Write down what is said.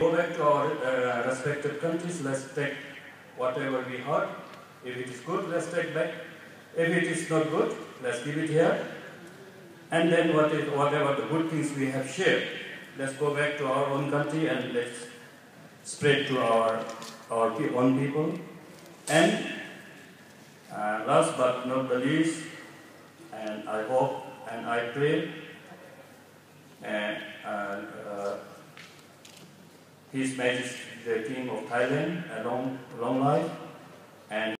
go back to our respective countries, let's take whatever we heard. If it is good, let's take back. If it is not good, let's keep it here. And then whatever the good things we have shared, let's go back to our own country and let's spread to our own people. And last but not the least, and I hope and I pray His Majesty, the King of Thailand, a long life, and